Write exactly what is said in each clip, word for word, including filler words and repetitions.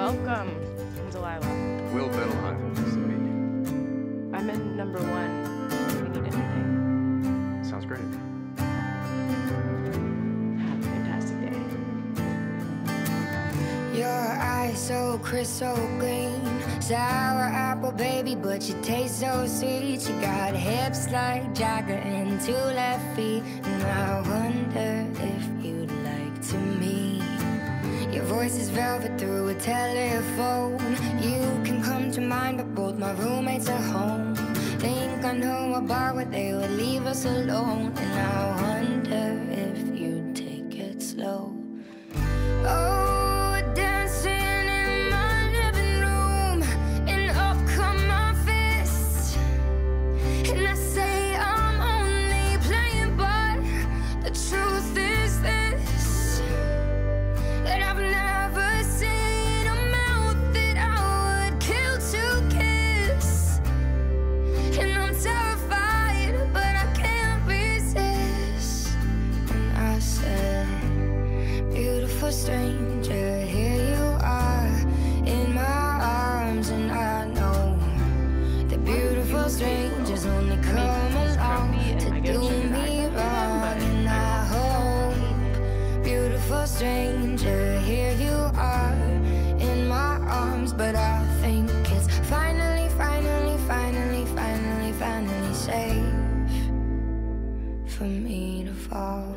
Welcome. I'm Delilah. Will Bettelheim. Nice to meet you. I'm in number one. If you need anything. Sounds great. Have a fantastic day. Your eyes so crystal green, sour apple baby, but you taste so sweet. You got hips like Jagger and two left feet, and I wonder if you'd like to meet. Your voice is velvet through a telephone. You can come to mind, but both my roommates are home. Think I know a bar where they would leave us alone, and I wonder if you'd take it slow. Oh, we're dancing in my living room, and up come my fists, and I say I'm only playing, but the truth is this, that I've never seen a mouth that I would kill to kiss, and I'm terrified, but I can't resist. And I said, beautiful stranger, here you are in my arms, and I know that beautiful strangers only come along to do me wrong. And I hope, beautiful stranger, here you are in my arms, but I think it's finally, finally, finally, finally, finally safe for me to fall.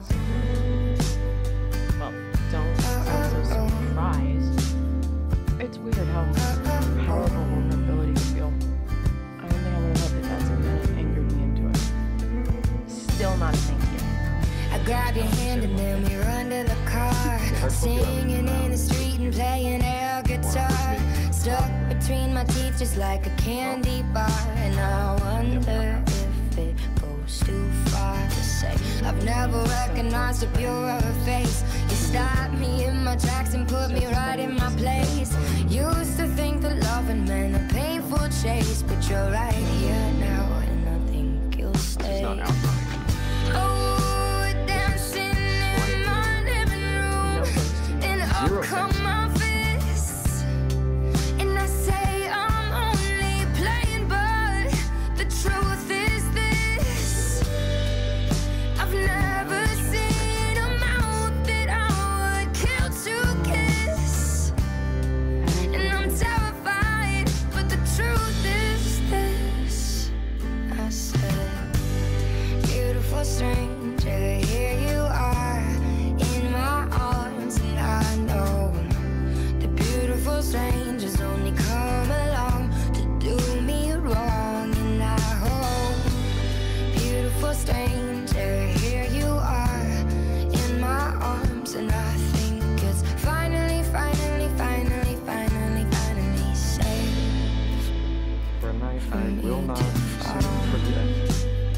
Well, don't sound so surprised. It's weird how powerful vulnerability can feel. I don't think I would have hoped that that's something that angered me into it. Still not a thank you. I grab your hand and then we run to the car, singing in the street and playing air guitar, stuck between my teeth just like a candy bar. And I wonder if it goes too far to say I've never recognized a purer face. You stopped me in my tracks and put me right in my place. Used to think that loving meant a painful chase, but you're right here now and I think you'll stay. It's not out. Oh, we're dancing in my living room, and up Zero come thanks. my fists, and I say I'm only playing, but the truth is this, I've never seen a mouth that I would kill to kiss, and I'm terrified, but the truth is this. I said, beautiful stranger, here you are in my arms, and I know the beautiful strangers only come along to do me wrong. And I hope, beautiful stranger, here you are in my arms, and I think it's finally, finally, finally, finally, finally safe For a night for I me will to not fall. soon forget.